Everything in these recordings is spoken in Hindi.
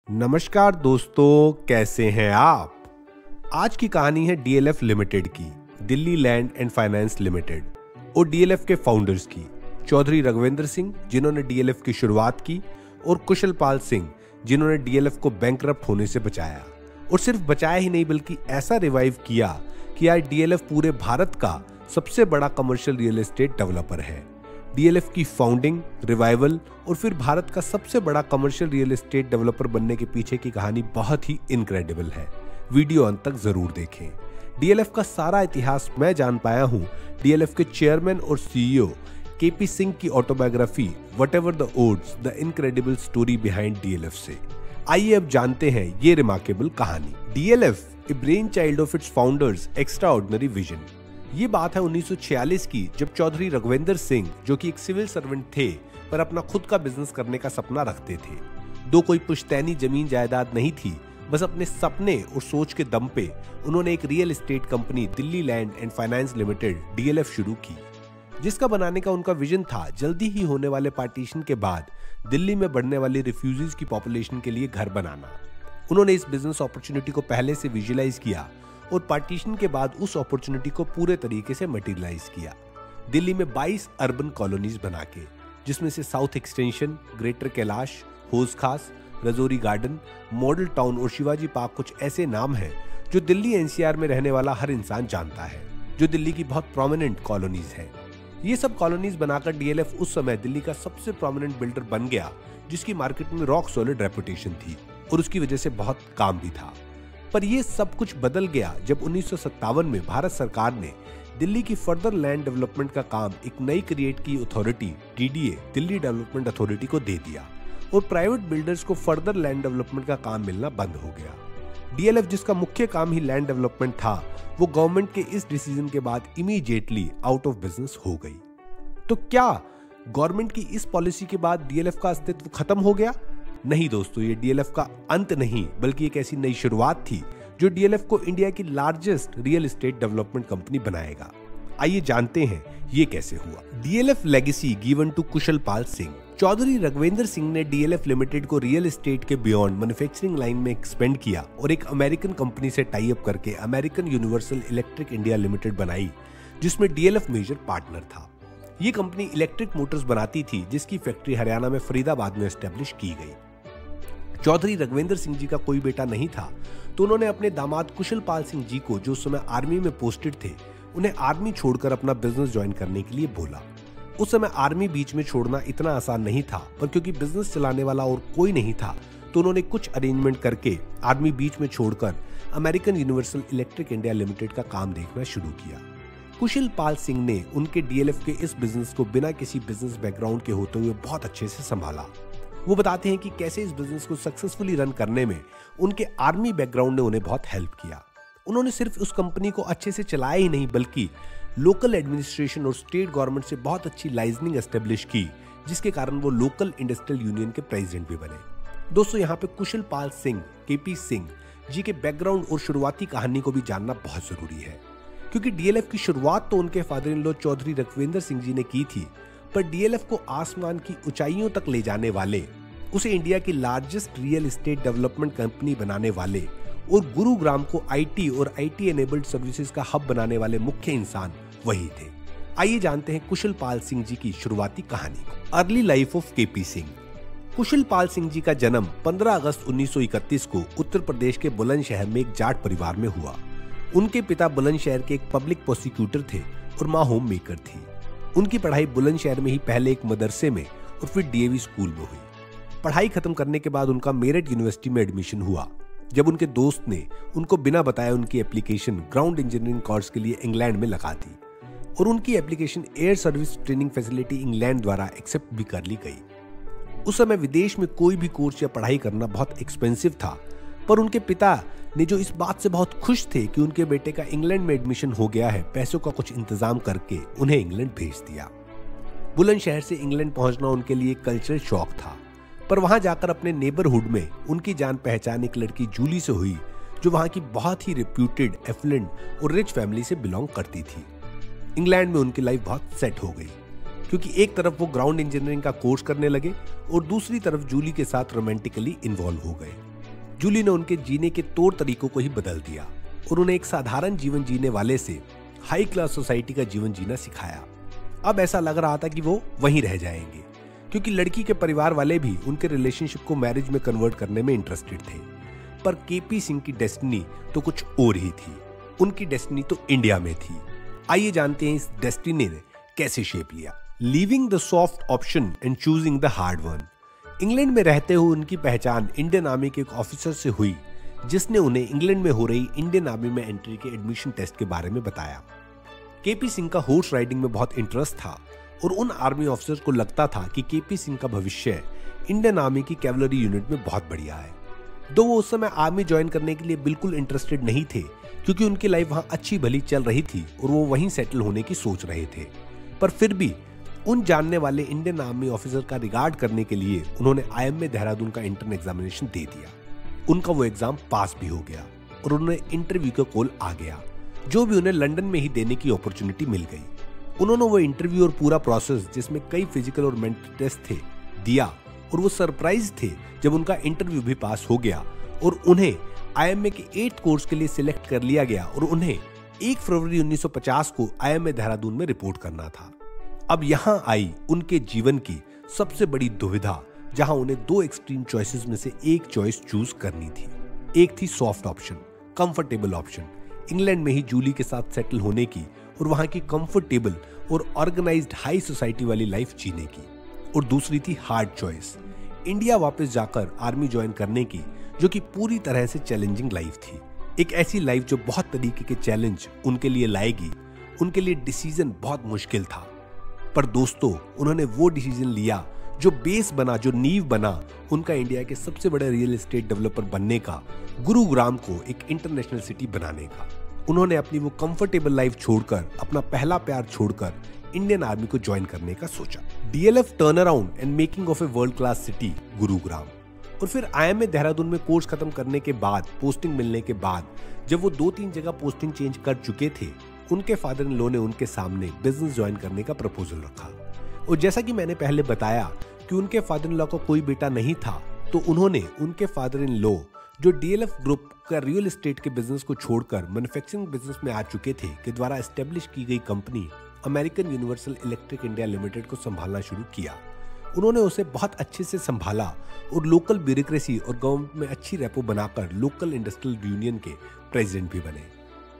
नमस्कार दोस्तों, कैसे हैं आप। आज की कहानी है डीएलएफ लिमिटेड की, Delhi land and finance limited, और डीएलएफ के फाउंडर्स की, चौधरी रघवेंद्र सिंह जिन्होंने डीएलएफ की शुरुआत की, और कुशल पाल सिंह जिन्होंने डीएलएफ को बैंकरप्ट होने से बचाया। और सिर्फ बचाया ही नहीं बल्कि ऐसा रिवाइव किया कि आज डीएलएफ पूरे भारत का सबसे बड़ा कमर्शियल रियल एस्टेट डेवलपर है। डीएलएफ की फाउंडिंग, रिवाइवल और फिर भारत का सबसे बड़ा कमर्शियल रियल एस्टेट डेवलपर बनने के पीछे की कहानी बहुत ही इनक्रेडिबल है। वीडियो अंत तक जरूर देखें। डीएलएफ का सारा इतिहास मैं जान पाया हूं डीएलएफ के चेयरमैन और सीईओ केपी सिंह की autobiography whatever the odds, the incredible story behind DLF से। आइए अब जानते हैं ये रिमार्केबल कहानी। DLF, a brainchild of its founders extraordinary vision. ये बात है 1946 की, जब चौधरी रघवेंद्र सिंह, जो कि एक सिविल सर्वेंट थे पर अपना खुद का बिजनेस करने का सपना रखते थे। दो कोई पुश्तैनी जमीन जायदाद नहीं थी, बस अपने सपने और सोच के दम पे उन्होंने एक real estate company Delhi land and finance limited DLF शुरू की, जिसका बनाने का उनका विजन था जल्दी ही होने वाले पार्टीशन के बाद दिल्ली में बढ़ने वाली रिफ्यूजीज की पॉपुलेशन के लिए घर बनाना। उन्होंने इस बिजनेस अपॉर्चुनिटी को पहले से विजुअलाइज किया और पार्टीशन के बाद उस अपॉर्चुनिटी को पूरे तरीके से मटेरियलाइज किया। दिल्ली में 22 अर्बन कॉलोनीज बना के, जिसमें से साउथ एक्सटेंशन, ग्रेटर कैलाश, हौज खास, रजौरी गार्डन, मॉडल टाउन और शिवाजी पार्क कुछ ऐसे नाम हैं जो दिल्ली एनसीआर में रहने वाला हर इंसान जानता है, जो दिल्ली की बहुत प्रोमिनेंट कॉलोनीज हैं। ये सब कॉलोनीज बनाकर डीएलएफ उस समय दिल्ली का सबसे प्रोमिनेंट बिल्डर बन गया, जिसकी मार्केट में रॉक सॉलिड रेपुटेशन थी और उसकी वजह से बहुत काम भी था। पर ये सब कुछ बदल गया जब 1957 में भारत सरकार ने दिल्ली की फर्दर लैंड डेवलपमेंट का काम एक नई क्रिएट की authority DDA, Delhi development authority को दे दिया और प्राइवेट बिल्डर्स को फर्दर लैंड डेवलपमेंट का काम मिलना बंद हो गया। डीएलएफ, जिसका मुख्य काम ही लैंड डेवलपमेंट था, वो गवर्नमेंट के इस डिसीजन के बाद इमीडिएटली आउट ऑफ बिजनेस हो गई। तो क्या गवर्नमेंट की इस पॉलिसी के बाद डीएलएफ का अस्तित्व खत्म हो गया? नहीं दोस्तों, ये डीएलएफ का अंत नहीं बल्कि एक ऐसी नई शुरुआत थी जो डीएलएफ को इंडिया की largest real estate development company बनाएगा। आइए जानते हैं ये कैसे हुआ। DLF legacy given to Kushal Pal Singh. Chaudhary Raghvendra Singh ने डीएलएफ लिमिटेड को रियल एस्टेट के बियॉन्ड मैन्युफैक्चरिंग लाइन में एक्सपेंड किया और एक अमेरिकन कंपनी से टाई अप करके American universal electric India limited बनाई, जिसमें डीएलएफ मेजर पार्टनर था। ये कंपनी इलेक्ट्रिक मोटर्स बनाती थी, जिसकी फैक्ट्री हरियाणा में फरीदाबाद में एस्टेब्लिश की गई। चौधरी रघवेंद्र सिंह जी का कोई बेटा नहीं था, तो उन्होंने अपने दामाद कुशल पाल सिंह जी को, जो उस समय आर्मी में पोस्टेड थे, उन्हें आर्मी छोड़कर अपना बिजनेस ज्वाइन करने के लिए बोला। उस समय आर्मी बीच में छोड़ना इतना आसान नहीं था, पर क्योंकि बिजनेस चलाने वाला और कोई नहीं था, तो उन्होंने कुछ अरेंजमेंट करके आर्मी बीच में छोड़कर American universal electric India limited का काम देखना शुरू किया। कुशल पाल सिंह ने उनके डीएलएफ के इस बिजनेस को बिना किसी बिजनेस बैकग्राउंड के होते हुए बहुत अच्छे से संभाला। वो बताते हैं कि कैसे इस बिजनेस को सक्सेसफुली रन करने में उनके आर्मी बैकग्राउंड ने उन्हें बहुत हेल्प किया। उन्होंने सिर्फ उस कंपनी को अच्छे से चलाया ही नहीं, बल्कि लोकल एडमिनिस्ट्रेशन और स्टेट गवर्नमेंट से बहुत अच्छी लाइजनिंग एस्टेब्लिश की, जिसके कारण वो लोकल इंडस्ट्रियल यूनियन के प्रेसिडेंट भी बने। दोस्तों, यहाँ पे कुशल पाल सिंह, केपी सिंह जी के बैकग्राउंड और शुरुआती कहानी को भी जानना बहुत जरूरी है, क्योंकि डीएलएफ की शुरुआत तो उनके father in law Chaudhary Raghvendra Singh ji ने की थी, पर डीएलएफ को आसमान की ऊंचाइयों तक ले जाने वाले, उसे इंडिया की largest real estate development company बनाने वाले और गुरुग्राम को आईटी और आईटी एनेबल्ड सर्विसेज का हब बनाने वाले मुख्य इंसान वही थे। आइए जानते हैं कुशल पाल सिंह जी की शुरुआती कहानी को। Early life of KP Singh. Kushal Pal Singh ji का जन्म 15 अगस्त 1931 को उत्तर प्रदेश के बुलंदशहर में एक जाट परिवार में हुआ। उनके पिता बुलंदशहर के एक पब्लिक प्रोसिक्यूटर थे और माँ होम मेकर थी। उनकी पढ़ाई बुलंदशहर में ही पहले एक मदरसे में और फिर डीएवी स्कूल में हुई। पढ़ाई खत्म करने के बाद उनका मेरठ यूनिवर्सिटी में एडमिशन हुआ, जब उनके दोस्त ने उनको बिना बताए उनकी एप्लीकेशन ग्राउंड इंजीनियरिंग कोर्स के लिए इंग्लैंड में लगा दी और उनकी application air service training facility England द्वारा एक्सेप्ट भी कर ली गई। उस समय विदेश में कोई भी कोर्स या पढ़ाई करना बहुत एक्सपेंसिव था, पर उनके पिता ने, जो इस बात से बहुत खुश थे कि उनके बेटे का इंग्लैंड में एडमिशन हो गया है, पैसों का कुछ इंतजाम करके उन्हें इंग्लैंड भेज दिया। बुलंदशहर से इंग्लैंड पहुंचना उनके लिए कल्चरल शॉक था, पर वहां जाकर अपने नेबरहुड में उनकी जान पहचान एक लड़की जूली से हुई, जो वहां की बहुत ही रिप्यूटेड, एफ्लुएंट और रिच फैमिली से बिलोंग करती थी। इंग्लैंड में उनकी लाइफ बहुत सेट हो गई, क्योंकि एक तरफ वो ग्राउंड इंजीनियरिंग का कोर्स करने लगे और दूसरी तरफ जूली के साथ रोमांटिकली इन्वॉल्व हो गए। जूली ने उनके जीने के तौर तरीकों को ही बदल दिया और उन्हें एक साधारण जीवन जीने वाले से हाई क्लास सोसाइटी का जीवन जीना सिखाया। अब ऐसा लग रहा था कि वो वहीं रह जाएंगे, क्योंकि लड़की के परिवार वाले भी उनके रिलेशनशिप को मैरिज में कन्वर्ट करने में इंटरेस्टेड थे। पर केपी सिंह की डेस्टिनी तो कुछ और ही थी। उनकी डेस्टिनी तो इंडिया में थी। आइए जानते हैं इस डेस्टिनी ने कैसे शेप लिया। Leaving the soft option and choosing the hard one. England में रहते हुए उनकी पहचान इंडियन आर्मी के एक ऑफिसर से हुई, जिसने उन्हें इंग्लैंड में हो रही इंडियन आर्मी में एंट्री के एडमिशन टेस्ट के बारे में बताया। केपी सिंह का हॉर्स राइडिंग में बहुत इंटरेस्ट था और उन आर्मी ऑफिसर्स को लगता था कि केपी सिंह का भविष्य इंडियन आर्मी की कैवलरी यूनिट में बहुत बढ़िया है। दो वो उस समय आर्मी ज्वाइन करने के लिए बिल्कुल इंटरेस्टेड नहीं थे, क्योंकि उनकी लाइफ वहां अच्छी भली चल रही थी और वो वहीं सेटल होने की सोच रहे थे। पर फिर भी उन जानने वाले इंडियन आर्मी ऑफिसर का रिगार्ड करने के लिए उन्होंने IIM में देहरादून का इंटर्न एग्जामिनेशन दे दिया। उनका वो एग्जाम पास भी हो गया और उन्हें इंटरव्यू का कॉल आ गया, जो भी उन्हें लंदन में ही देने की अपॉर्चुनिटी मिल गई। उन्होंने वो इंटरव्यू और पूरा प्रोसेस, जिसमें कई फिजिकल और मेंटल टेस्ट थे, दिया और वो सरप्राइज थे जब उनका इंटरव्यू भी पास हो गया और उन्हें IIM के 8 कोर्स के लिए सिलेक्ट कर लिया गया और उन्हें 1 फरवरी 1950 को IIM में देहरादून में रिपोर्ट करना था। अब यहां आई उनके जीवन की सबसे बड़ी दुविधा, जहां उन्हें 2 एक्सट्रीम चॉइसेस में से एक चॉइस चूज करनी थी। एक थी soft option, comfortable option, England में ही जूली के साथ सेटल होने की और वहां की कंफर्टेबल और ऑर्गेनाइज्ड हाई सोसाइटी वाली लाइफ जीने की, और दूसरी थी हार्ड चॉइस, इंडिया वापस जाकर आर्मी ज्वाइन करने की, जो कि पूरी तरह से चैलेंजिंग लाइफ थी। एक ऐसी लाइफ जो बहुत तरीके के चैलेंज उनके लिए लाएगी। उनके लिए डिसीजन बहुत मुश्किल था, पर दोस्तों उन्होंने वो डिसीजन लिया जो बेस बना, जो नींव बना उनका इंडिया के सबसे बड़े रियल एस्टेट डेवलपर बनने का, गुरुग्राम को एक इंटरनेशनल सिटी बनाने का। उन्होंने अपनी वो कंफर्टेबल लाइफ छोड़कर, अपना पहला प्यार छोड़कर इंडियन आर्मी को ज्वाइन करने का सोचा। DLF turn around and making of a world class city Gurugram. और फिर IIM में देहरादून में कोर्स खत्म करने के बाद, पोस्टिंग मिलने के बाद, जब वो 2-3 जगह पोस्टिंग चेंज कर चुके थे, उनके फादर इन लॉ ने उनके सामने बिजनेस ज्वाइन करने का प्रपोजल रखा। और जैसा कि मैंने पहले बताया कि उनके फादर इन लॉ का कोई बेटा नहीं था, तो उन्होंने उनके फादर इन लॉ, जो DLF ग्रुप का रियल एस्टेट के बिजनेस को छोड़कर मैन्युफैक्चरिंग बिजनेस में आ चुके थे, के द्वारा एस्टेब्लिश की गई company American universal electric India limited को संभालना शुरू किया। उन्होंने उसे बहुत अच्छे से संभाला और लोकल ब्यूरोक्रेसी और गवर्नमेंट में अच्छी रेपो बनाकर लोकल इंडस्ट्रियल यूनियन के प्रेसिडेंट भी बने।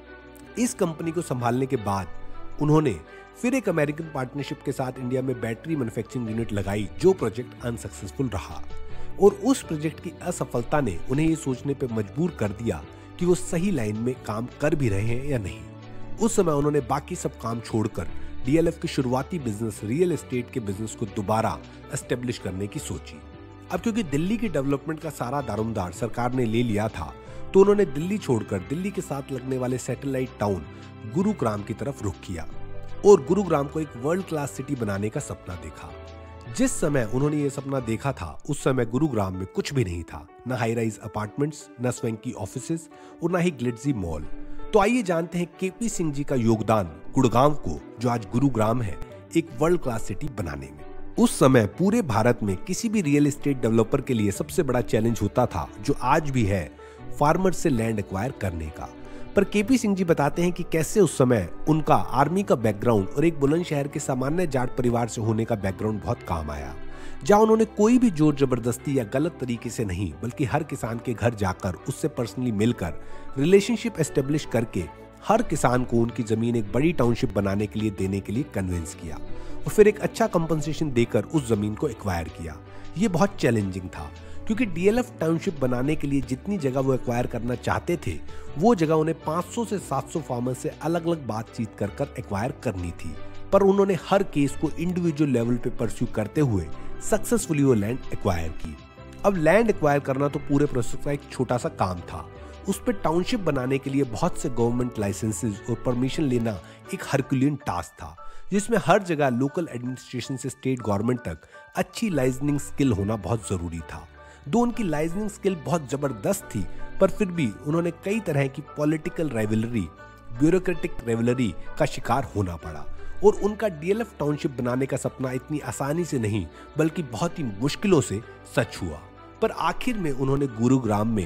इस कंपनी को संभालने के बाद उन्होंने फिर एक अमेरिकन पार्टनरशिप के साथ इंडिया में बैटरी मैन्युफैक्चरिंग यूनिट लगाई, जो प्रोजेक्ट अनसक्सेसफुल रहा और उस प्रोजेक्ट की असफलता ने उन्हें ये सोचने पर मजबूर कर दिया कि वो सही लाइन में काम कर भी रहे हैं या नहीं। उस समय उन्होंने बाकी सब काम छोड़कर DLF के शुरुआती बिजनेस, रियल एस्टेट के बिजनेस को दोबारा एस्टेब्लिश करने की सोची। अब क्योंकि दिल्ली की डेवलपमेंट का सारा दारोमदार सरकार ने ले लिया था, तो उन्होंने दिल्ली छोड़कर दिल्ली के साथ लगने वाले सैटेलाइट टाउन गुरुग्राम की तरफ रुख किया और गुरुग्राम को एक वर्ल्ड क्लास सिटी बनाने का सपना देखा। जिस समय उन्होंने ये सपना देखा था, उस समय गुरुग्राम में कुछ भी नहीं था, न हाई राइज अपार्टमेंट्स, न स्वेंकी ऑफिसेस और न ही ग्लिट्जी मॉल। तो आइए जानते हैं केपी सिंह जी का योगदान गुड़गांव को, जो आज गुरुग्राम है, एक वर्ल्ड क्लास सिटी बनाने में। उस समय पूरे भारत में किसी भी रियल एस्टेट डेवलपर के लिए सबसे बड़ा चैलेंज होता था, जो आज भी है, फार्मर से लैंड एक्वायर करने का। पर केपी सिंह जी बताते हैं कि कैसे उस समय उनका आर्मी का बैकग्राउंड और एक बुलंदशहर के सामान्य जाट परिवार से होने का बैकग्राउंड बहुत काम आया, जहां उन्होंने कोई भी जोर जबरदस्ती या गलत तरीके से नहीं, बल्कि हर किसान के घर जाकर उससे पर्सनली मिलकर रिलेशनशिप एस्टेब्लिश करके हर किसान को उनकी जमीन एक बड़ी टाउनशिप बनाने के लिए देने के लिए कन्विंस किया और फिर एक अच्छा कंपनसेशन देकर उस जमीन को एक्वायर किया। ये बहुत चैलेंजिंग था, क्योंकि DLF टाउनशिप बनाने के लिए जितनी जगह वो एक्वायर करना चाहते थे, वो जगह उन्हें 500 से 700 फार्मर से अलग अलग बातचीत कर एक्वायर करनी थी। पर उन्होंने हर केस को इंडिविजुअल लेवल पे परस्यू करते हुए सक्सेसफुली वो लैंड एक्वायर की। अब लैंड एक्वायर करना तो पूरे प्रोसेस का एक छोटा सा काम था। उस पर टाउनशिप बनाने के लिए बहुत से गवर्नमेंट लाइसेंसेस और परमिशन लेना एक हरक्यूलियन टास्क था, जिसमें हर जगह लोकल एडमिनिस्ट्रेशन से स्टेट गवर्नमेंट तक अच्छी लाइसेंसिंग स्किल होना बहुत जरूरी था। दो उनकी लाइसेंसिंग स्किल बहुत जबरदस्त थी, पर फिर भी उन्होंने कई तरह की पॉलिटिकल राइवलरी, ब्यूरोक्रेटिक राइवलरी का शिकार होना पड़ा और उनका DLF टाउनशिप बनाने का सपना इतनी आसानी से नहीं, बल्कि बहुत ही मुश्किलों से सच हुआ। पर आखिर में उन्होंने गुरुग्राम में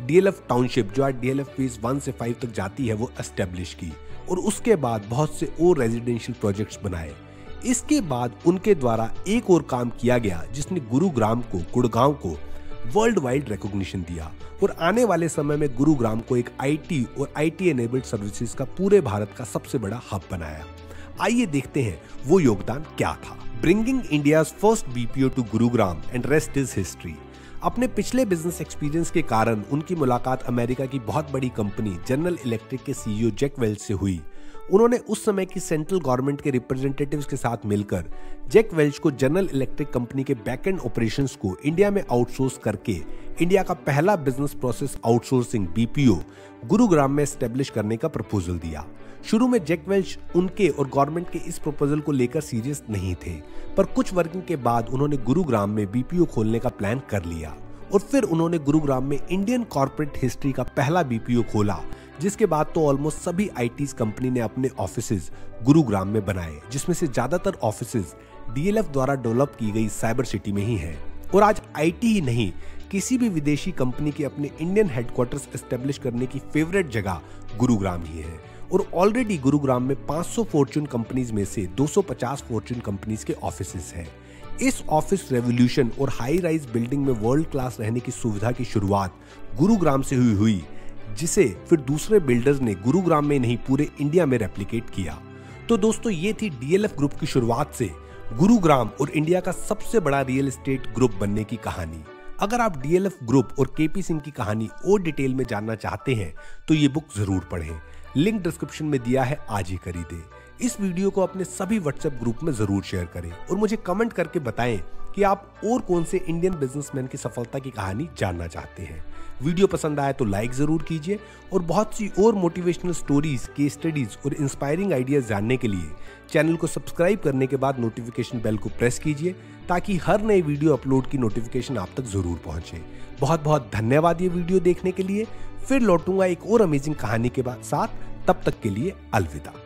DLF टाउनशिप जो आज DLF फेज 1 से 5 तक जाती है वो एस्टेब्लिश की और उसके बाद बहुत से और रेजिडेंशियल प्रोजेक्ट्स बनाए। इसके बाद उनके द्वारा एक और काम किया गया जिसने गुड़गांव को वर्ल्ड वाइड रिकॉग्निशन दिया और आने वाले समय में गुरुग्राम को एक IT और IT एनेबल्ड सर्विसेज का पूरे भारत का सबसे बड़ा हब बनाया। आइए देखते हैं वो योगदान क्या था। Bringing India's first BPO to Gurugram and rest is history. अपने पिछले बिजनेस एक्सपीरियंस के कारण उनकी मुलाकात अमेरिका की बहुत बड़ी कंपनी जनरल इलेक्ट्रिक के CEO जैक वेल्च से हुई। उन्होंने उस समय की सेंट्रल गवर्नमेंट के रिप्रेजेंटेटिव्स के साथ मिलकर जैक वेल्च को जनरल इलेक्ट्रिक कंपनी के बैकएंड ऑपरेशंस को इंडिया में आउटसोर्स करके इंडिया का पहला business process outsourcing BPO Gurugram में एस्टेब्लिश करने का प्रपोजल दिया। शुरू में जैक वेल्च उनके और गवर्नमेंट के इस प्रपोजल को लेकर सीरियस नहीं थे, पर कुछ वर्किंग के बाद उन्होंने गुरुग्राम में BPO खोलने का प्लान कर लिया और फिर उन्होंने गुरुग्राम में इंडियन कॉर्पोरेट हिस्ट्री का पहला BPO खोला, जिसके बाद तो ऑलमोस्ट सभी ITs कंपनी ने अपने ऑफिसेज गुरुग्राम में बनाए, जिसमें से ज्यादातर ऑफिसेज DLF द्वारा डेवलप की गई साइबर सिटी में ही है। और आज IT ही नहीं, किसी भी विदेशी कंपनी के अपने इंडियन हेडक्वार्टर्स एस्टेब्लिश करने की फेवरेट जगह गुरुग्राम ही है। और ऑलरेडी गुरुग्राम में 500 फॉर्च्यून कंपनीज में से 250 फॉर्च्यून कंपनीज के ऑफिसेज हैं। इस ऑफिस रेवोल्यूशन और हाई राइज बिल्डिंग में वर्ल्ड क्लास रहने की सुविधा की शुरुआत गुरुग्राम से हुई, जिसे फिर दूसरे बिल्डर्स ने गुरुग्राम में नहीं पूरे इंडिया में रेप्लिकेट किया। तो दोस्तों, ये थी DLF ग्रुप की शुरुआत से गुरुग्राम और इंडिया का सबसे बड़ा रियल एस्टेट ग्रुप बनने की कहानी। अगर आप DLF ग्रुप और KP सिंह की कहानी और डिटेल में जानना चाहते हैं तो ये बुक जरूर पढ़ें। लिंक डिस्क्रिप्शन में दिया है, आज ही खरीदें। इस वीडियो को अपने सभी WhatsApp ग्रुप में जरूर शेयर करें और मुझे कमेंट करके बताएं कि आप और कौन से इंडियन बिजनेसमैन की सफलता की कहानी जानना चाहते हैं। वीडियो पसंद आए तो लाइक जरूर कीजिए और बहुत सी और मोटिवेशनल स्टोरीज, केस स्टडीज और इंस्पायरिंग आइडियाज जानने के लिए चैनल को सब्सक्राइब करने के बाद नोटिफिकेशन बेल को प्रेस कीजिए ताकि हर नई वीडियो अपलोड की नोटिफिकेशन आप तक जरूर पहुंचे। बहुत बहुत धन्यवाद ये वीडियो देखने के लिए। फिर लौटूंगा एक और अमेजिंग कहानी के साथ, तब तक के लिए अलविदा।